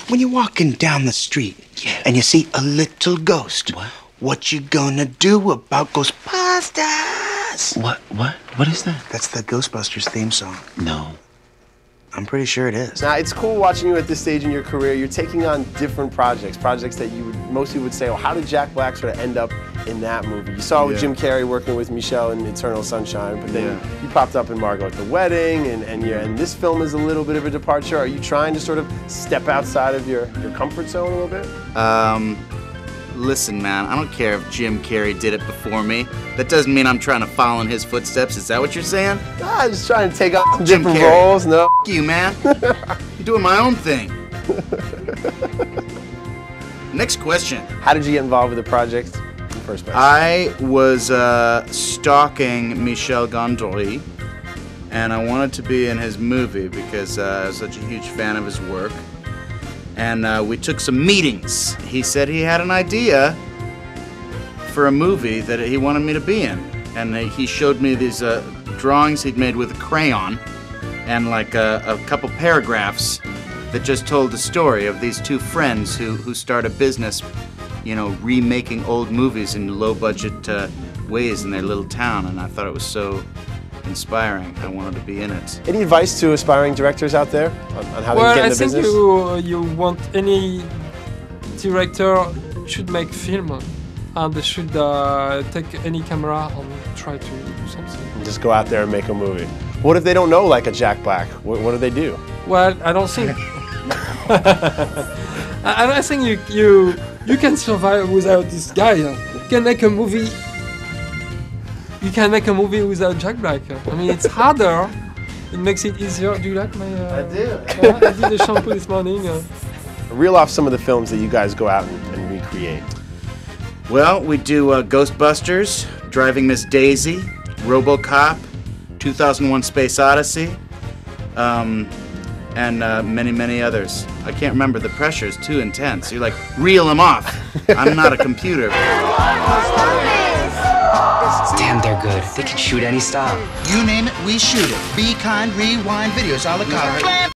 when you're walking down the street and you see a little ghost, what you gonna do about Ghostbusters? What is that? That's the Ghostbusters theme song. No. I'm pretty sure it is. Now, it's cool watching you at this stage in your career. You're taking on different projects that most people would say, well, how did Jack Black sort of end up in that movie? You saw with Jim Carrey working with Michelle in Eternal Sunshine, but then you popped up in Margot at the Wedding, and this film is a little bit of a departure. Are you trying to sort of step outside of your comfort zone a little bit? Listen, man, I don't care if Jim Carrey did it before me. That doesn't mean I'm trying to follow in his footsteps. Is that what you're saying? I'm just trying to take on Jim different Carrey. roles. No. F you, man. I'm doing my own thing. Next question. How did you get involved with the project in the first place? I was stalking Michel Gondry, and I wanted to be in his movie because I was such a huge fan of his work. And we took some meetings. He said he had an idea for a movie that he wanted me to be in. And he showed me these drawings he'd made with a crayon and like a couple paragraphs that just told the story of these two friends who start a business, you know, remaking old movies in low-budget ways in their little town. And I thought it was so inspiring. I wanted to be in it. Any advice to aspiring directors out there on how they get in the business? Well, I think you want any director should make film, and they should take any camera and try to do something. Just go out there and make a movie. What if they don't know like a Jack Black? What do they do? Well, I don't think. I think you can survive without this guy. You can make a movie. You can make a movie without Jack Black. I mean, it's harder. It makes it easier. Do you like my? I do. I did the shampoo this morning. Reel off some of the films that you guys go out and recreate. Well, we do Ghostbusters, Driving Miss Daisy, RoboCop, 2001: Space Odyssey, and many, many others. I can't remember. The pressure is too intense. You're like, reel them off. I'm not a computer. Damn, they're good. They can shoot any style. You name it, we shoot it. Be Kind, Rewind, Videos, a la carte.